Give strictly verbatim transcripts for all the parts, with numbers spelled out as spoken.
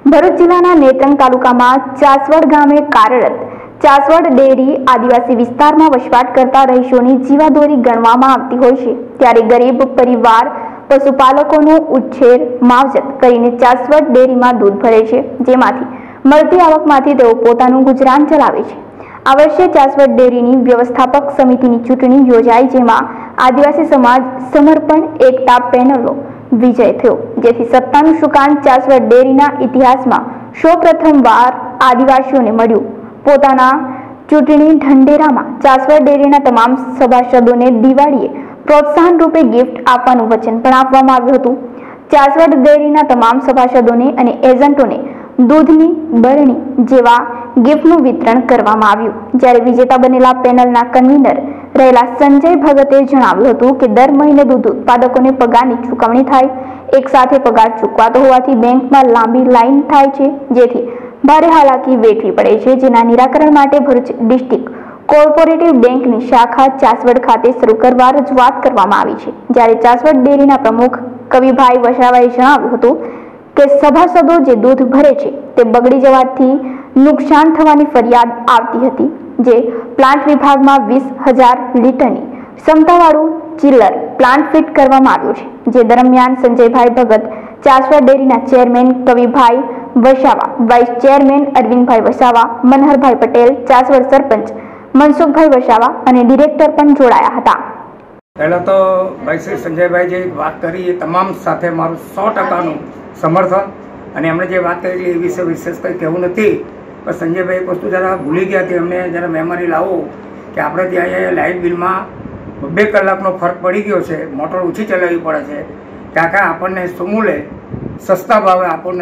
ભરૂચ જિલ્લાના નેત્રંગ તાલુકામાં ચાસવડ ગામે કાર્યરત ચાસવડ ડેરી આદિવાસી વિસ્તારમાં વસવાટ કરતા રહીશોની જીવાદોરી ગણવામાં આવતી હોય છે। ત્યારે ગરીબ પરિવાર પશુપાલકોનો ઉછેર માવજત કરીને ચાસવડ ડેરીમાં દૂધ ભરે છે, જેમાંથી મળતી આવકમાંથી તેઓ પોતાનું ગુજરાન ચલાવે છે। આ વર્ષે ચાસવડ ડેરીની વ્યવસ્થાપક સમિતિની ચૂંટણી યોજાઈ, જેમાં આદિવાસી સમાજ સમર્પણ એકતા પેનલનો વિજય થયો, જેથી સત્તાનું સુકાન ચાસવડ ડેરીના ઇતિહાસમાં સૌ પ્રથમવાર આદિવાસીઓને મળ્યું। પોતાના ચૂંટણી ઢંઢેરામાં ચાસવડ ડેરીના તમામ સભાસદોને દિવાળીએ પ્રોત્સાહન રૂપે ગિફ્ટ આપવાનું વચન પણ આપવામાં આવ્યું હતું। ચાસવડ ડેરીના તમામ સભાસદોને અને એજન્ટોને દૂધની બરણી જેવા ગિફ્ટનું વિતરણ કરવામાં આવ્યું। જ્યારે વિજેતા બનેલા પેનલના કન્વીનર રહેલા સંજય ભગતે જણાવ્યું હતું કે દર મહિને દૂધ ઉત્પાદકોને પગારની ચૂકવણી થાય, એક સાથે પગાર ચૂકવાતો હોવાથી બેંકમાં લાંબી લાઈન થાય છે, જેથી ભારે હાલાકી વેઠવી પડે છે, જેના નિરાકરણ માટે ભરૂચ ડિસ્ટ્રિક્ટ કોઓપરેટિવ બેંકની શાખા ચાસવડ ખાતે શરૂ કરવા રજૂઆત કરવામાં આવી છે। જ્યારે ચાસવડ ડેરીના પ્રમુખ કવિભાઈ વસાવાએ જણાવ્યું હતું કે સભાસદો જે દૂધ ભરે છે તે બગડી જવાથી નુકસાન થવાની ફરિયાદ આવતી હતી, જે પ્લાન્ટ વિભાગમાં વીસ હજાર લીટરની ક્ષમતાવાળું ચિલ્લર પ્લાન્ટ ફિટ કરવામાં આવ્યું છે। જે દરમિયાન સંજયભાઈ ભગત, ચાસવડ ડેરીના chairman Kavibhai Vasava, vice chairman Arvindbhai Vasava, Manharbhai Patel, Chasvad sarpanch Mansukhbhai Vasava અને ડિરેક્ટર પણ જોડાયા હતા। પહેલાં તો ભાઈ શ્રી સંજયભાઈ જે વાત કરી એ તમામ સાથે મારું સો ટકાનું સમર્થન, અને એમણે જે વાત કરી એ વિશે વિશેષ કંઈ કહેવું નથી, પણ સંજયભાઈ એક વસ્તુ જરા ભૂલી ગયા હતી, એમને જરા મેમરી લાવો કે આપણે ત્યાં અહીંયા લાઇટ બિલમાં બે કલાકનો ફરક પડી ગયો છે, મોટર ઓછી ચલાવવી પડે છે, કાકા આપણને સુમૂલે સસ્તા ભાવે આપણને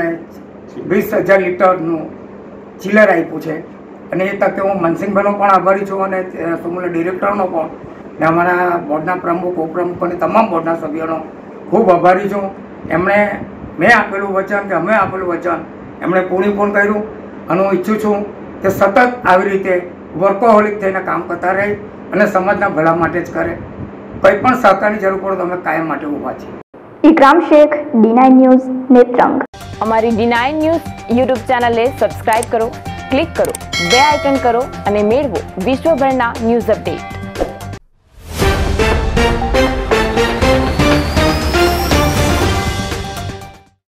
વીસ હજાર લીટરનું ચિલર આપ્યું છે, અને એ તકે હું મનસિંહભાઈનો પણ આભારી છું, અને સુમૂલે ડિરેક્ટરનો પણ, ને અમારા બોર્ડના પ્રમુખ ઉપપ્રમુખ અને તમામ બોર્ડના સભ્યોનો ખૂબ આભારી છું। એમણે મેં આપેલું વચન કે અમે આપેલું વચન એમણે પૂર્ણ પૂર્ણ કર્યું, અને હું ઈચ્છું છું કે સતત આવી રીતે વર્કોહોલિક થઈને કામ કરતા રહે અને સમાજના ભલા માટે જ કરે। કંઈ પણ સહકારની જરૂર પડે તો અમે કાયમ માટે ઊભા છીએ। Ikram Shaikh, D nine news, Netrang. અમારી ડી નાઇન ન્યૂઝ યુટ્યુબ ચેનલને સબસ્ક્રાઇબ કરો, ક્લિક કરો, બે આઇકન કરો અને મેળવો વિશ્વભરના ન્યૂઝ અપડેટ।